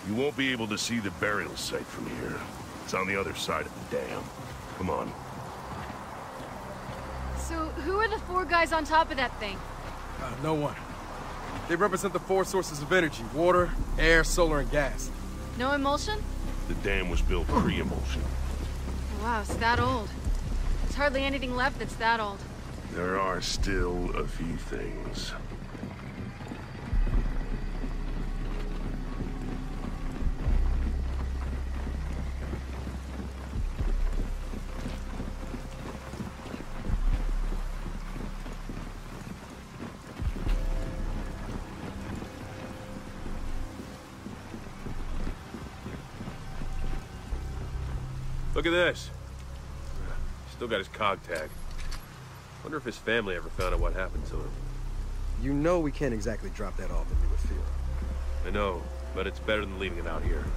You won't be able to see the burial site from here. It's on the other side of the dam. Come on. So, who are the four guys on top of that thing? No one. They represent the four sources of energy: water, air, solar, and gas. No emulsion? The dam was built pre-emulsion. Wow, it's that old. There's hardly anything left that's that old. There are still a few things. Look at this. Still got his cog tag. Wonder if his family ever found out what happened to him. You know we can't exactly drop that off in Newerfield. I know, but it's better than leaving it out here.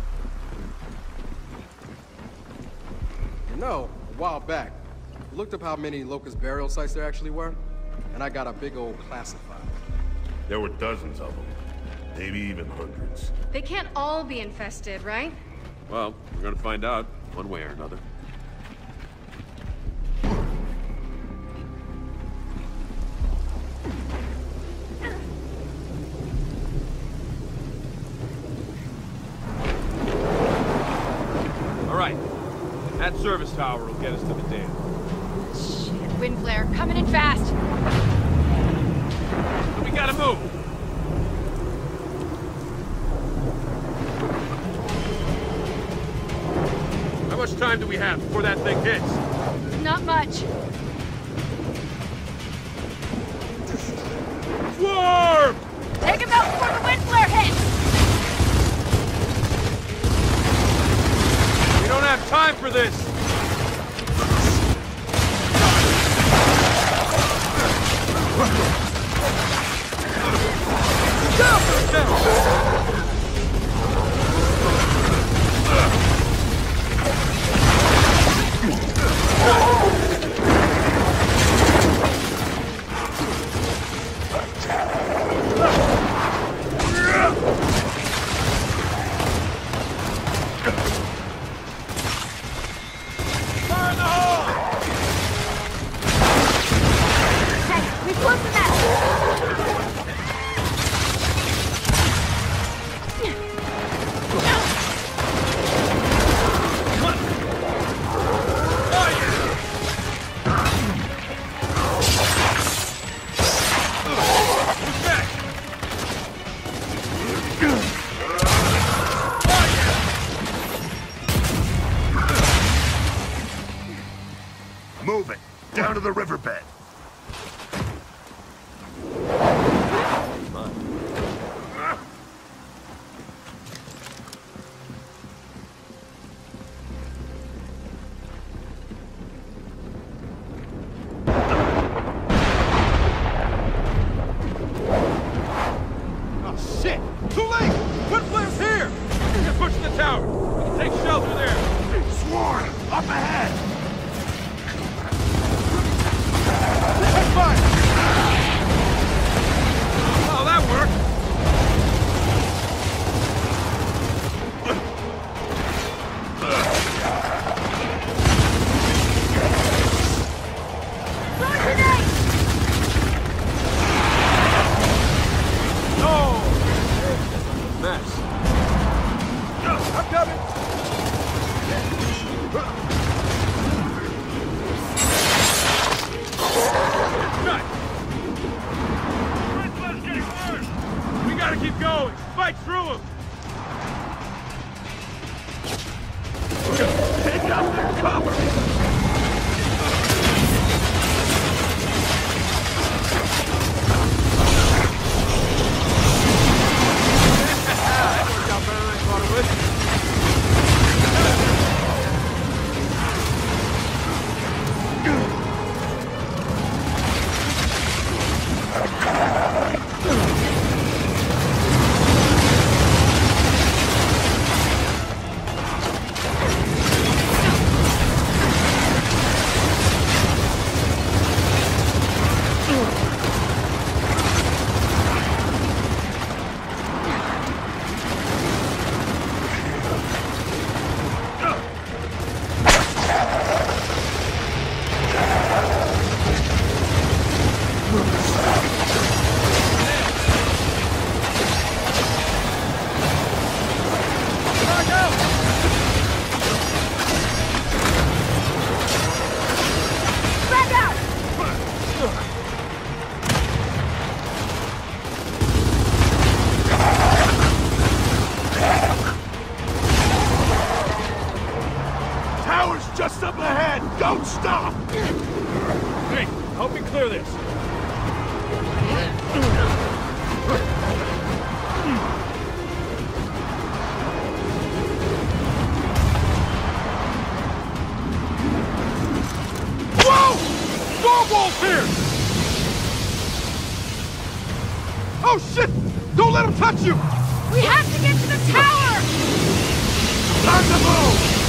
You know, a while back, I looked up how many Locust burial sites there actually were, and I got a big old classified. There were dozens of them. Maybe even hundreds. They can't all be infested, right? Well, we're gonna find out, one way or another. All right, that service tower will get us to the dam. Shit, wind flare, coming in fast! So we gotta move! How much time do we have before that thing hits? Not much. Swarm! Take him out before the wind flare hits! We don't have time for this! Move it! Down to the riverbed! Oh shit! Too late! Wind flare's here! They're pushing the tower! We can take shelter there! Swarm! Up ahead! Take fire! Tower's just up ahead! Don't stop! Hey, help me clear this. Whoa! Stormwall's here! Oh shit! Don't let him touch you! We have to get to the tower! Time to move!